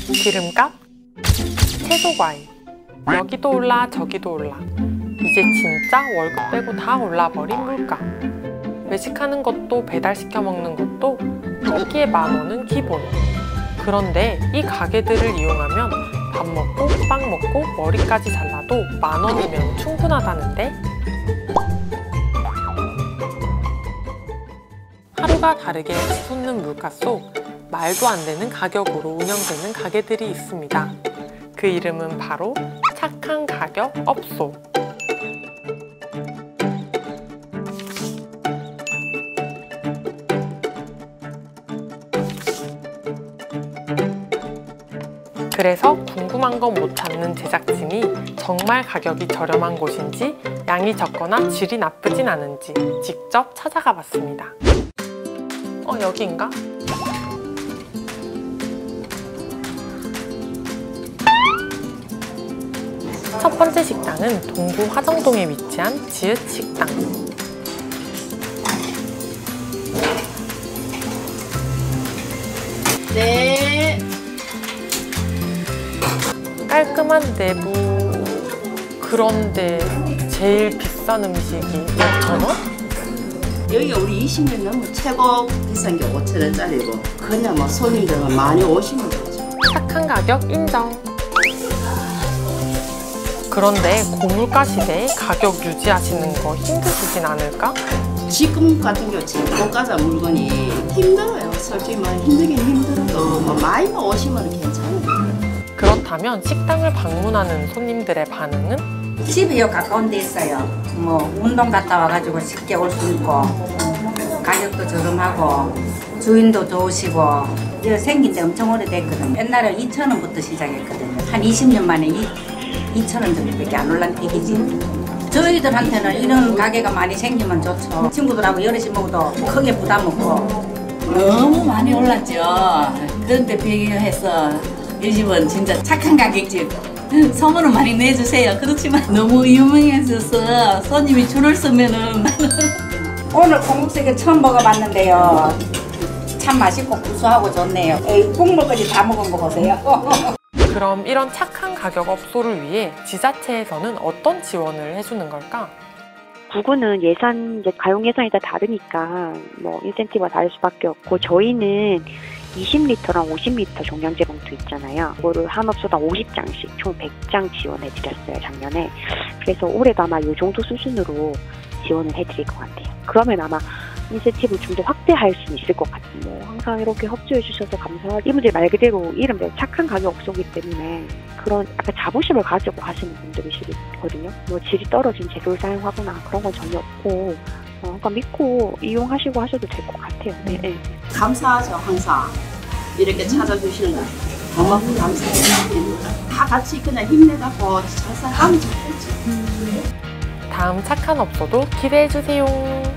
기름값, 채소과일, 여기도 올라 저기도 올라. 이제 진짜 월급 빼고 다 올라버린 물가. 외식하는 것도 배달시켜 먹는 것도 한 끼에 10,000원은 기본. 그런데 이 가게들을 이용하면 밥 먹고 빵 먹고 머리까지 잘라도 10,000원이면 충분하다는데? 하루가 다르게 치솟는 물가 속 말도 안 되는 가격으로 운영되는 가게들이 있습니다. 그 이름은 바로 착한 가격 업소. 그래서 궁금한 건 못 찾는 제작진이 정말 가격이 저렴한 곳인지 양이 적거나 질이 나쁘진 않은지 직접 찾아가 봤습니다. 여기인가? 첫 번째 식당은 동구 화정동에 위치한 지읒 식당. 네. 깔끔한 내부. 그런데 제일 비싼 음식이 5,000원? 여기가 우리 20년 넘은 최고 비싼 게 5,000원짜리고 그냥 뭐 손님들만 많이 오시는 거죠. 착한 가격 인정. 그런데 고물가 시대에 가격 유지하시는 거 힘드시진 않을까? 지금 같은 경우 지금 고가자 물건이 힘들어요. 솔직히 뭐 힘들긴 힘들어도 뭐 많이만 오시면 괜찮아요. 그렇다면 식당을 방문하는 손님들의 반응은? 집이요 가까운 데 있어요. 뭐 운동 갔다 와가지고 쉽게 올 수 있고 가격도 저렴하고 주인도 좋으시고 이거 생긴 지 엄청 오래됐거든요. 옛날에 2,000원부터 시작했거든요. 한 20년 만에 2,000원 정도밖에 안 올란 얘기지. 저희들한테는 이런 가게가 많이 생기면 좋죠. 친구들하고 여럿이 먹어도 크게 부담 없고. 너무 많이 올랐죠. 그런데 비교해서 이 집은 진짜 착한 가격집. 소문은 많이 내주세요. 그렇지만 너무 유명해져서 손님이 줄을 서면은 오늘 콩국수를 처음 먹어봤는데요. 참 맛있고 구수하고 좋네요. 국물까지 다 먹은 거 보세요. 그럼 이런 착한 가격 업소를 위해 지자체에서는 어떤 지원을 해주는 걸까? 구구는 가용 예산이 다 다르니까 뭐 인센티브가 다를 수밖에 없고, 저희는 20리터랑 50리터 종량제 봉투 있잖아요. 그거를 한 업소당 50장씩 총 100장 지원해드렸어요, 작년에. 그래서 올해도 아마 이 정도 수준으로 지원을 해드릴 것 같아요. 그러면 아마 인센티브를 좀 더 확대할 수 있을 것 같아요. 뭐 항상 이렇게 협조해 주셔서 감사하고, 이분들 말 그대로 이름대로 착한 가격 업소이기 때문에 그런 약간 자부심을 가지고 하시는 분들이시거든요. 뭐 질이 떨어진 재료를 사용하거나 그런 건 전혀 없고, 그러니까 믿고 이용하시고 하셔도 될 것 같아요. 네. 감사하죠. 항상 이렇게 찾아주시는 거 너무 감사해요. 다 같이 그냥 힘내갖고 잘 살아가면 좋겠죠. 다음 착한 업소도 기대해주세요.